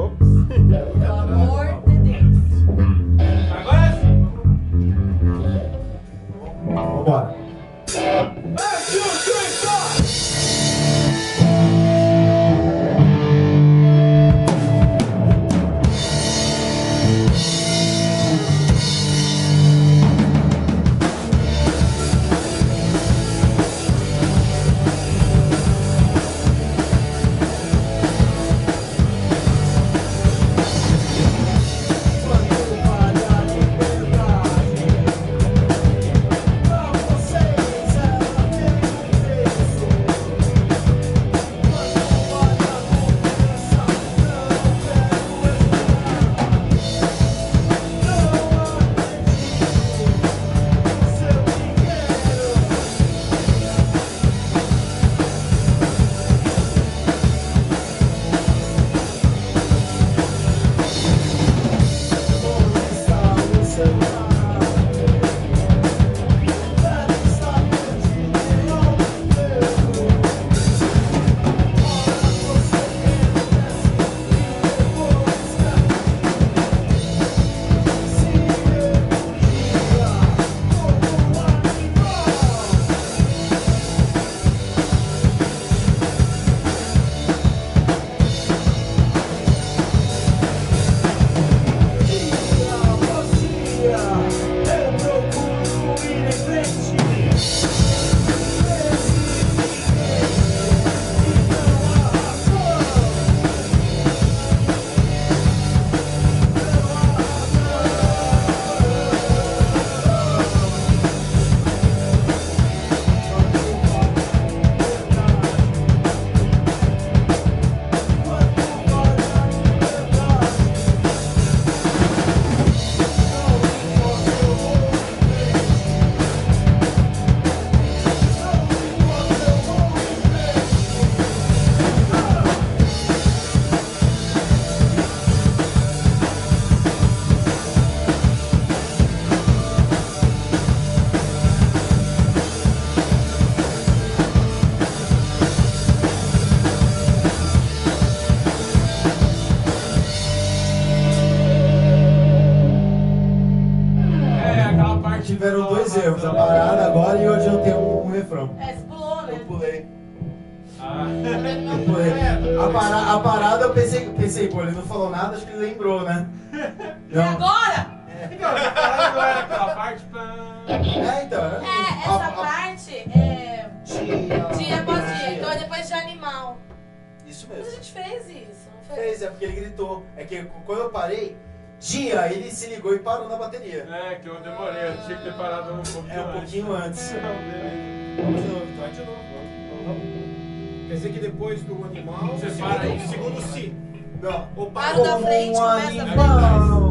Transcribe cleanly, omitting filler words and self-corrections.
Ops. Pelo amor de Deus. Agora sim. Vambora. 1, 2, 3, 4. Tiveram dois erros, a parada agora e eu adiantei um refrão. É, você pulou, né? Eu pulei. Ah. Eu pulei. A parada eu pensei, pô, ele não falou nada, acho que ele lembrou, né? E agora? Então, a parada não era aquela parte pra... Então. Essa parte é dia após dia, então é depois de animal. Isso Mas a mesmo. gente fez isso, não fez? Fez, é porque ele gritou. É que quando eu parei, dia, ele se ligou e parou na bateria. É, que eu demorei, eu tinha que ter parado um pouquinho antes. É, um pouquinho antes. Não, beleza. Vamos de novo, então. Vai de novo, vamos. Quer dizer que depois do animal, Você para aí. segundo si. Não. Ou Para o da frente, Um começa a animal.